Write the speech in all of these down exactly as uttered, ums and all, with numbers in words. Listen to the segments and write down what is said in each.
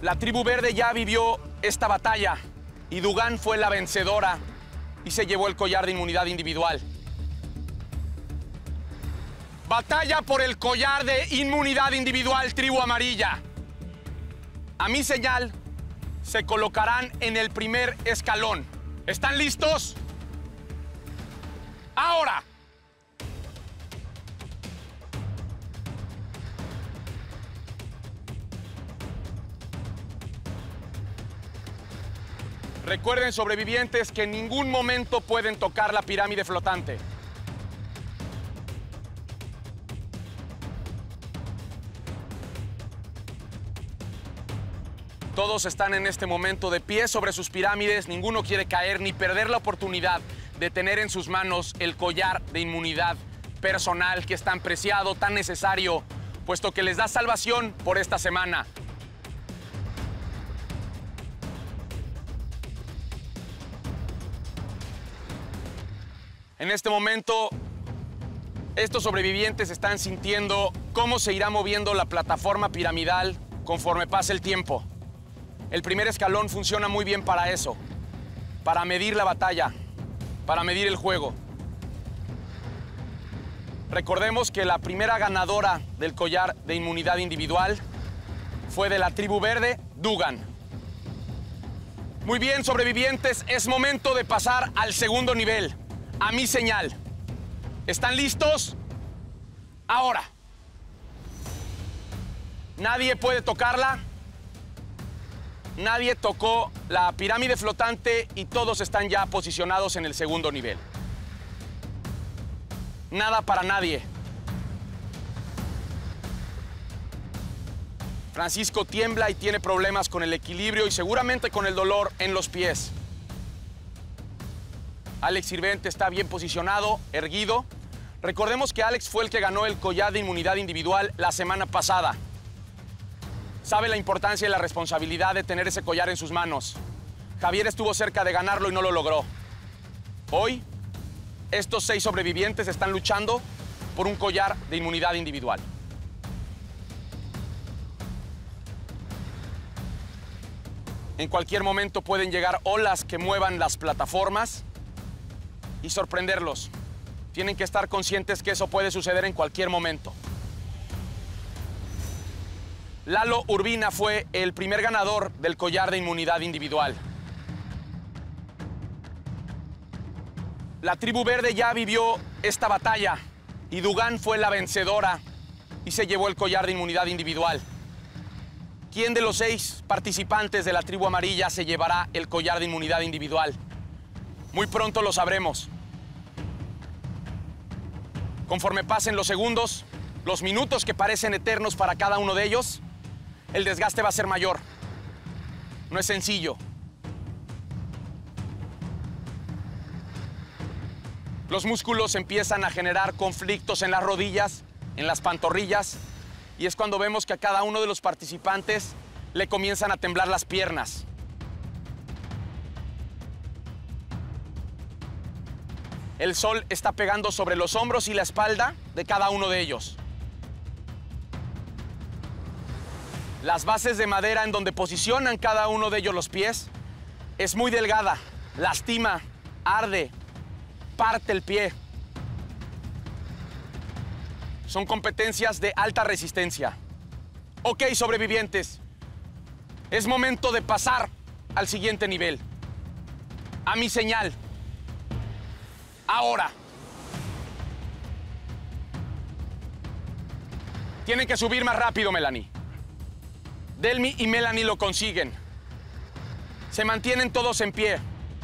La tribu verde ya vivió esta batalla y Dugan fue la vencedora y se llevó el collar de inmunidad individual. Batalla por el collar de inmunidad individual, tribu amarilla. A mi señal, se colocarán en el primer escalón. ¿Están listos? ¡Ahora! Recuerden, sobrevivientes, que en ningún momento pueden tocar la pirámide flotante. Todos están en este momento de pie sobre sus pirámides. Ninguno quiere caer ni perder la oportunidad de tener en sus manos el collar de inmunidad personal que es tan preciado, tan necesario, puesto que les da salvación por esta semana. En este momento, estos sobrevivientes están sintiendo cómo se irá moviendo la plataforma piramidal conforme pase el tiempo. El primer escalón funciona muy bien para eso, para medir la batalla, para medir el juego. Recordemos que la primera ganadora del collar de inmunidad individual fue de la tribu verde, Dugan. Muy bien, sobrevivientes, es momento de pasar al segundo nivel. A mi señal. ¿Están listos? Ahora. Nadie puede tocarla. Nadie tocó la pirámide flotante y todos están ya posicionados en el segundo nivel. Nada para nadie. Francisco tiembla y tiene problemas con el equilibrio y seguramente con el dolor en los pies. Alex Sirvent está bien posicionado, erguido. Recordemos que Alex fue el que ganó el collar de inmunidad individual la semana pasada. Sabe la importancia y la responsabilidad de tener ese collar en sus manos. Javier estuvo cerca de ganarlo y no lo logró. Hoy, estos seis sobrevivientes están luchando por un collar de inmunidad individual. En cualquier momento pueden llegar olas que muevan las plataformas y sorprenderlos. Tienen que estar conscientes que eso puede suceder en cualquier momento. Lalo Urbina fue el primer ganador del collar de inmunidad individual. La tribu verde ya vivió esta batalla y Dugan fue la vencedora y se llevó el collar de inmunidad individual. ¿Quién de los seis participantes de la tribu amarilla se llevará el collar de inmunidad individual? Muy pronto lo sabremos. Conforme pasen los segundos, los minutos que parecen eternos para cada uno de ellos, el desgaste va a ser mayor. No es sencillo. Los músculos empiezan a generar conflictos en las rodillas, en las pantorrillas, y es cuando vemos que a cada uno de los participantes le comienzan a temblar las piernas. El sol está pegando sobre los hombros y la espalda de cada uno de ellos. Las bases de madera en donde posicionan cada uno de ellos los pies es muy delgada, lastima, arde, parte el pie. Son competencias de alta resistencia. Ok, sobrevivientes, es momento de pasar al siguiente nivel. A mi señal. Ahora. Tienen que subir más rápido, Melanie. Delmi y Melanie lo consiguen. Se mantienen todos en pie.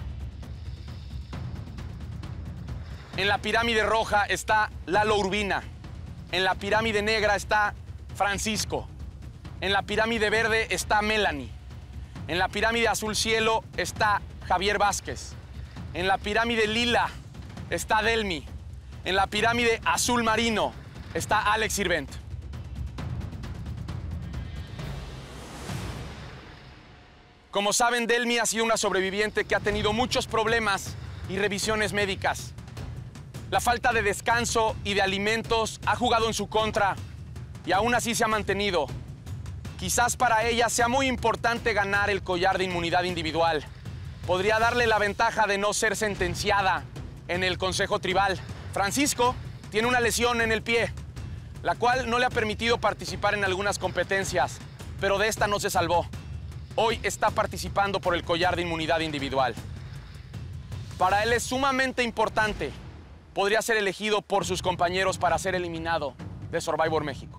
En la pirámide roja está Lalo Urbina. En la pirámide negra está Francisco. En la pirámide verde está Melanie. En la pirámide azul cielo está Javier Vázquez. En la pirámide lila está Delmi. En la pirámide azul marino está Alex Sirvent. Como saben, Delmi ha sido una sobreviviente que ha tenido muchos problemas y revisiones médicas. La falta de descanso y de alimentos ha jugado en su contra y aún así se ha mantenido. Quizás para ella sea muy importante ganar el collar de inmunidad individual. Podría darle la ventaja de no ser sentenciada en el Consejo Tribal. Francisco tiene una lesión en el pie, la cual no le ha permitido participar en algunas competencias, pero de esta no se salvó. Hoy está participando por el collar de inmunidad individual. Para él es sumamente importante. Podría ser elegido por sus compañeros para ser eliminado de Survivor México.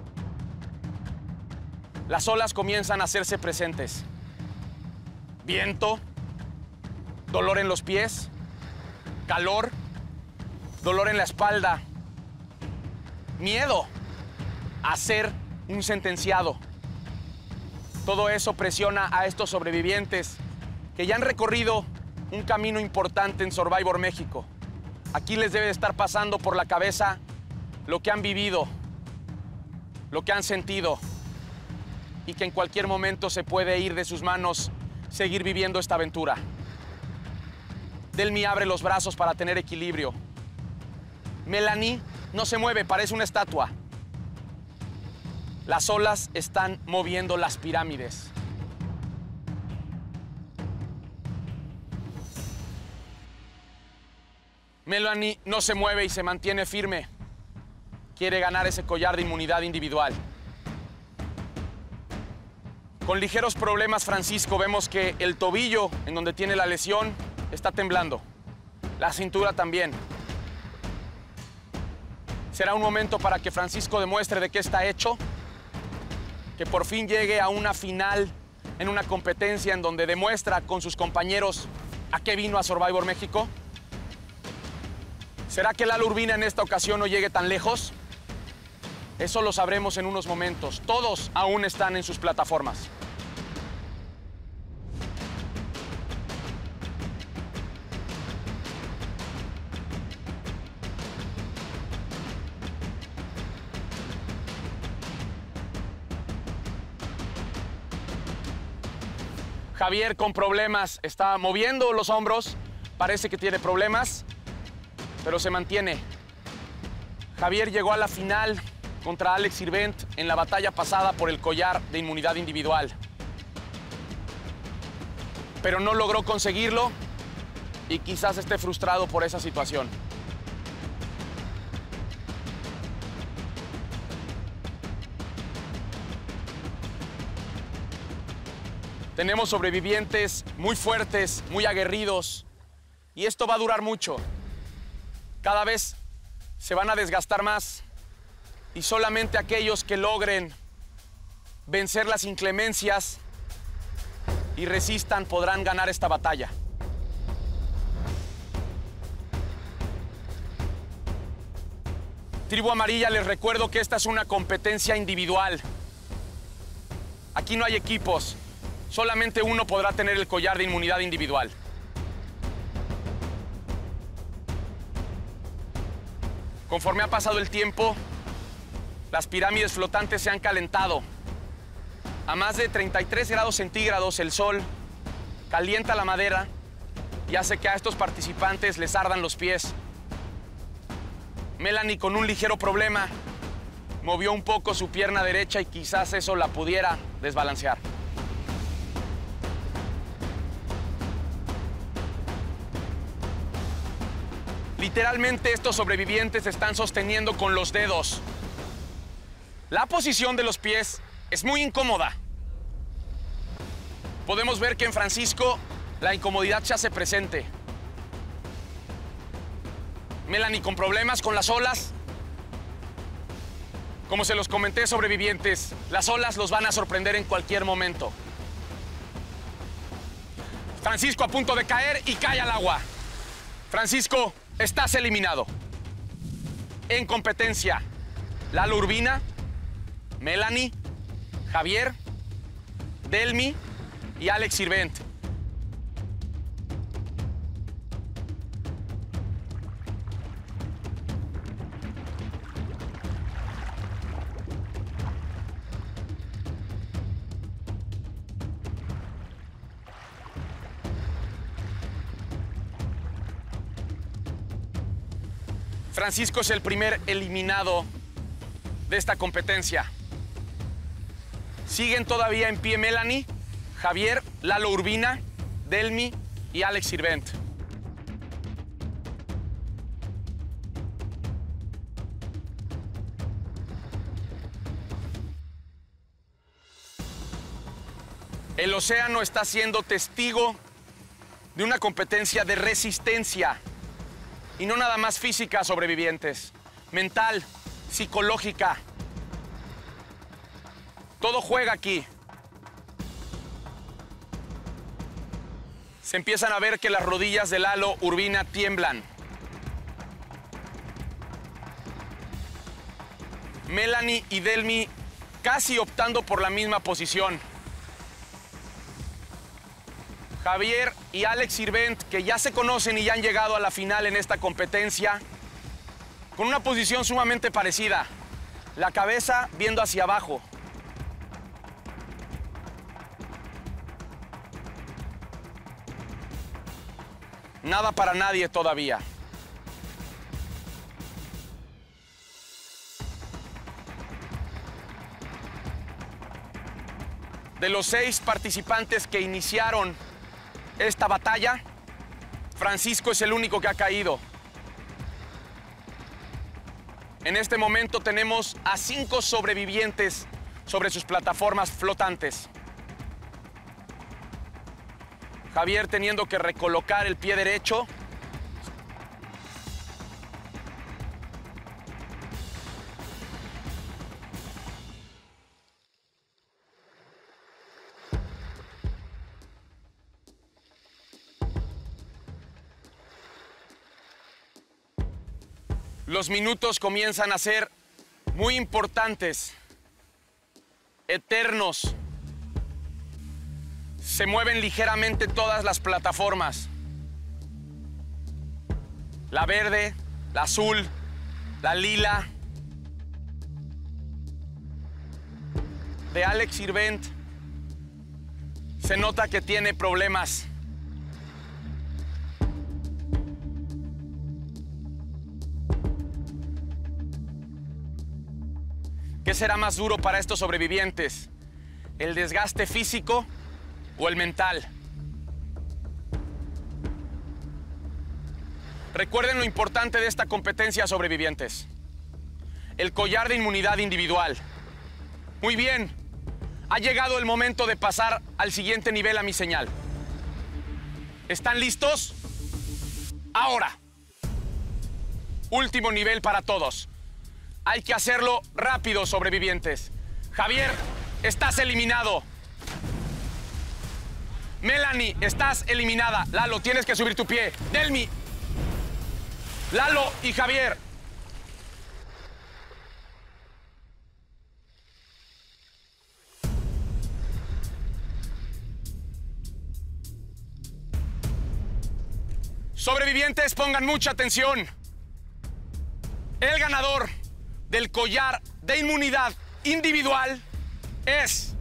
Las olas comienzan a hacerse presentes. Viento, dolor en los pies, calor, dolor en la espalda, miedo a ser un sentenciado. Todo eso presiona a estos sobrevivientes que ya han recorrido un camino importante en Survivor México. Aquí les debe de estar pasando por la cabeza lo que han vivido, lo que han sentido, y que en cualquier momento se puede ir de sus manos seguir viviendo esta aventura. Delmi abre los brazos para tener equilibrio. Melanie no se mueve, parece una estatua. Las olas están moviendo las pirámides. Melanie no se mueve y se mantiene firme. Quiere ganar ese collar de inmunidad individual. Con ligeros problemas, Francisco, vemos que el tobillo, en donde tiene la lesión, está temblando. La cintura también. Será un momento para que Francisco demuestre de qué está hecho, que por fin llegue a una final en una competencia en donde demuestra con sus compañeros a qué vino a Survivor México. ¿Será que Lalo Urbina en esta ocasión no llegue tan lejos? Eso lo sabremos en unos momentos. Todos aún están en sus plataformas. Javier con problemas, está moviendo los hombros, parece que tiene problemas, pero se mantiene. Javier llegó a la final contra Alex Sirvent en la batalla pasada por el collar de inmunidad individual. Pero no logró conseguirlo y quizás esté frustrado por esa situación. Tenemos sobrevivientes muy fuertes, muy aguerridos, y esto va a durar mucho. Cada vez se van a desgastar más. Y solamente aquellos que logren vencer las inclemencias y resistan podrán ganar esta batalla. Tribu Amarilla, les recuerdo que esta es una competencia individual. Aquí no hay equipos. Solamente uno podrá tener el collar de inmunidad individual. Conforme ha pasado el tiempo, las pirámides flotantes se han calentado. A más de treinta y tres grados centígrados, el sol calienta la madera y hace que a estos participantes les ardan los pies. Melanie, con un ligero problema, movió un poco su pierna derecha y quizás eso la pudiera desbalancear. Literalmente, estos sobrevivientes se están sosteniendo con los dedos. La posición de los pies es muy incómoda. Podemos ver que en Francisco la incomodidad se hace presente. Melanie con problemas con las olas. Como se los comenté, sobrevivientes, las olas los van a sorprender en cualquier momento. Francisco a punto de caer y cae al agua. Francisco, estás eliminado. En competencia, Lalo Urbina, Melanie, Javier, Delmi y Alex Sirvent. Francisco es el primer eliminado de esta competencia. Siguen todavía en pie Melanie, Javier, Lalo Urbina, Delmi y Alex Sirvent. El océano está siendo testigo de una competencia de resistencia y no nada más física, sobrevivientes, mental, psicológica. Todo juega aquí. Se empiezan a ver que las rodillas de Lalo Urbina tiemblan. Melanie y Delmi casi optando por la misma posición. Javier y Alex Sirvent, que ya se conocen y ya han llegado a la final en esta competencia, con una posición sumamente parecida. La cabeza viendo hacia abajo. Nada para nadie todavía. De los seis participantes que iniciaron esta batalla, Francisco es el único que ha caído. En este momento tenemos a cinco sobrevivientes sobre sus plataformas flotantes. Javier teniendo que recolocar el pie derecho. Los minutos comienzan a ser muy importantes, eternos. Se mueven ligeramente todas las plataformas. La verde, la azul, la lila. De Alex Sirvent se nota que tiene problemas. ¿Qué será más duro para estos sobrevivientes? ¿El desgaste físico o el mental? Recuerden lo importante de esta competencia, sobrevivientes. El collar de inmunidad individual. Muy bien. Ha llegado el momento de pasar al siguiente nivel a mi señal. ¿Están listos? Ahora. Último nivel para todos. Hay que hacerlo rápido, sobrevivientes. Javier, estás eliminado. Melanie, estás eliminada. Lalo, tienes que subir tu pie. Delmi. Lalo y Javier. Sobrevivientes, pongan mucha atención. El ganador del collar de inmunidad individual es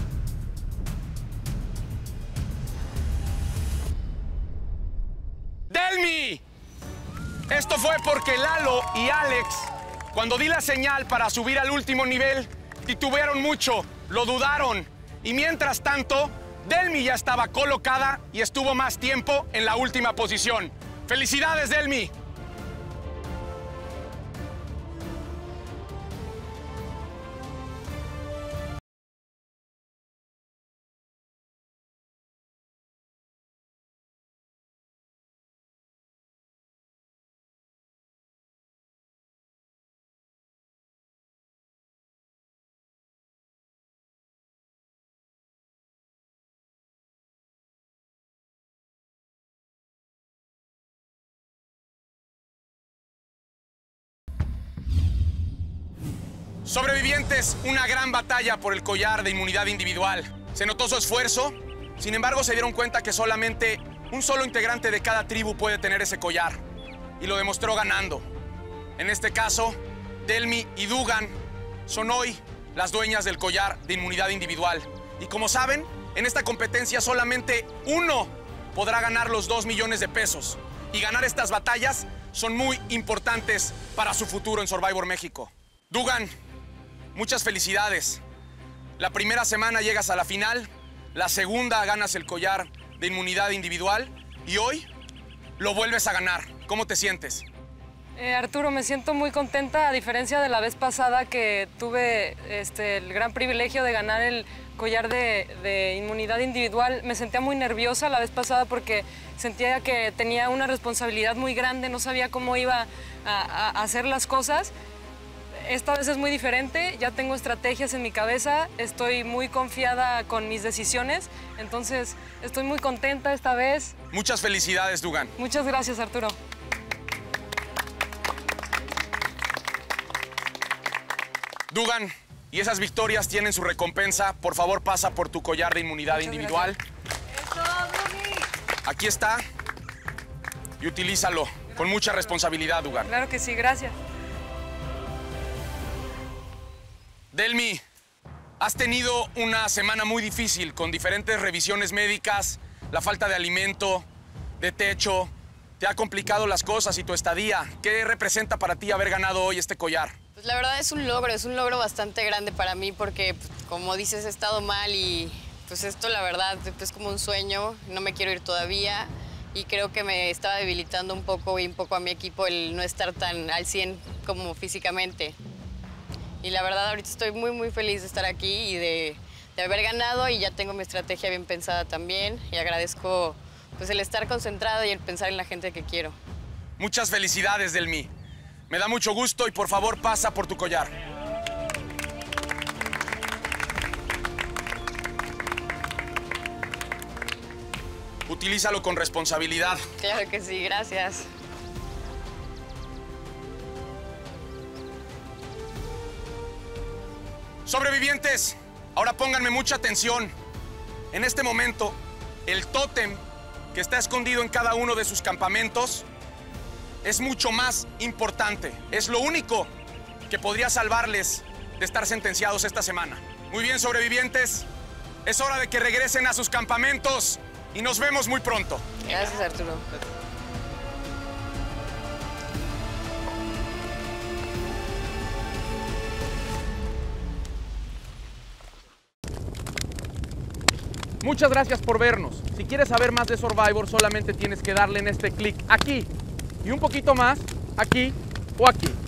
Delmi. Esto fue porque Lalo y Alex, cuando di la señal para subir al último nivel, titubearon mucho, lo dudaron. Y mientras tanto, Delmi ya estaba colocada y estuvo más tiempo en la última posición. ¡Felicidades, Delmi! Sobrevivientes, una gran batalla por el collar de inmunidad individual. Se notó su esfuerzo, sin embargo se dieron cuenta que solamente un solo integrante de cada tribu puede tener ese collar. Y lo demostró ganando. En este caso, Delmi y Dugan son hoy las dueñas del collar de inmunidad individual. Y como saben, en esta competencia solamente uno podrá ganar los dos millones de pesos. Y ganar estas batallas son muy importantes para su futuro en Survivor México. Dugan, muchas felicidades. La primera semana llegas a la final, la segunda ganas el collar de inmunidad individual y hoy lo vuelves a ganar. ¿Cómo te sientes? Eh, Arturo, me siento muy contenta, a diferencia de la vez pasada que tuve este, el gran privilegio de ganar el collar de, de inmunidad individual. Me sentía muy nerviosa la vez pasada porque sentía que tenía una responsabilidad muy grande, no sabía cómo iba a, a hacer las cosas. Esta vez es muy diferente, ya tengo estrategias en mi cabeza, estoy muy confiada con mis decisiones, entonces estoy muy contenta esta vez. Muchas felicidades, Dugan. Muchas gracias, Arturo. Dugan, y esas victorias tienen su recompensa. Por favor, pasa por tu collar de inmunidad Muchas individual. Gracias. Aquí está. Y utilízalo con mucha responsabilidad, Dugan. Claro que sí, gracias. Delmi, has tenido una semana muy difícil con diferentes revisiones médicas, la falta de alimento, de techo. Te ha complicado las cosas y tu estadía. ¿Qué representa para ti haber ganado hoy este collar? Pues la verdad es un logro, es un logro bastante grande para mí porque, pues, como dices, he estado mal y pues esto la verdad es como un sueño, no me quiero ir todavía y creo que me estaba debilitando un poco y un poco a mi equipo el no estar tan al cien como físicamente. Y la verdad ahorita estoy muy muy feliz de estar aquí y de, de haber ganado y ya tengo mi estrategia bien pensada también y agradezco pues el estar concentrada y el pensar en la gente que quiero. Muchas felicidades, Delmi. Me da mucho gusto y por favor pasa por tu collar. Utilízalo con responsabilidad. Claro que sí, gracias. Sobrevivientes, ahora pónganme mucha atención. En este momento, el tótem que está escondido en cada uno de sus campamentos es mucho más importante. Es lo único que podría salvarles de estar sentenciados esta semana. Muy bien, sobrevivientes. Es hora de que regresen a sus campamentos y nos vemos muy pronto. Gracias, Arturo. Muchas gracias por vernos. Si quieres saber más de Survivor, solamente tienes que darle en este clic aquí y un poquito más aquí o aquí.